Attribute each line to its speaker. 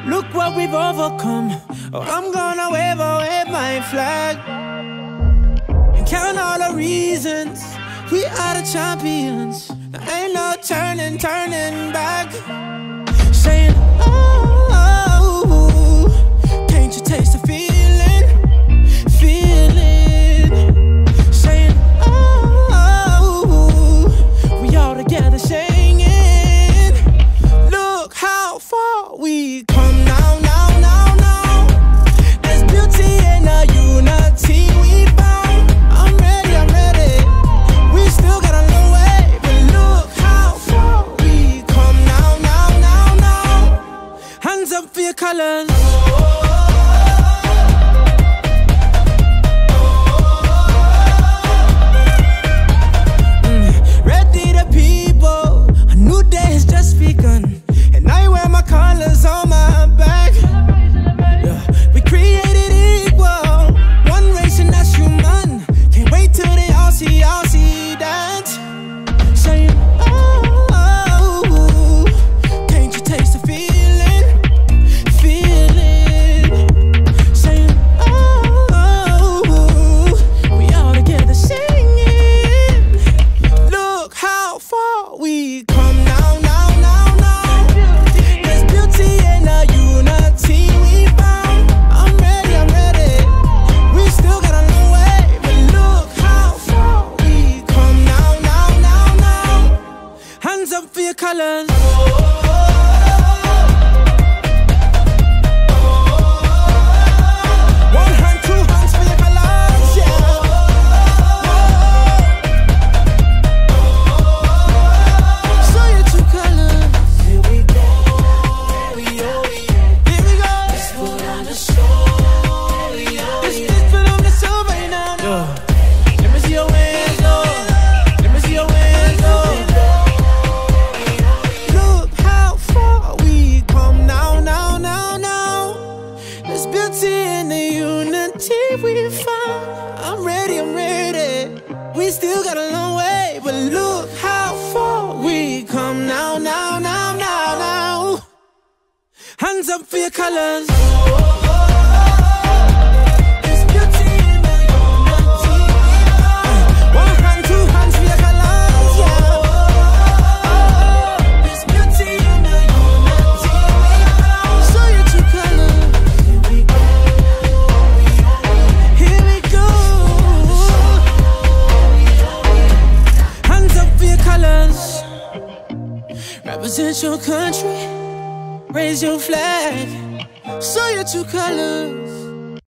Speaker 1: Look what we've overcome. Oh, I'm gonna wave my flag and count all the reasons we are the champions. There ain't no turning back. Saying, oh, can't you taste the feeling? Saying, oh, we all together singing. Look how far we come now. There's beauty in the unity we found. I'm ready. We still got a long way, but look how far we come now. Hands up for your colors. Ready the people, a new day has just begun, and I wear my colors on my back. Yeah. We created equal, one race and that's human. Can't wait till they all see that. Saying, oh, can't you taste the feeling? Saying, oh, we all together singing. Look how far we come now. There's beauty in the unity we found. I'm ready. We still got a long way, but look how far we come now. Hands up for your colors. One hand, two hands for your colors, yeah. Show your true colors. Here we go. Let's put on the show. Let's put on the show right now. Let me see your hands, Let me see your hands, Look how far we come now. There's beauty in the unity we found. I'm ready. We still got a long way, but look how far we come now. Hands up for your colors. There's beauty in the unity. One hand, two hands for your colors, yeah. There's beauty in the unity. Show your true colors. Here we go. Hands up for your colors. Represent your country. Raise your flag. Show your true colors.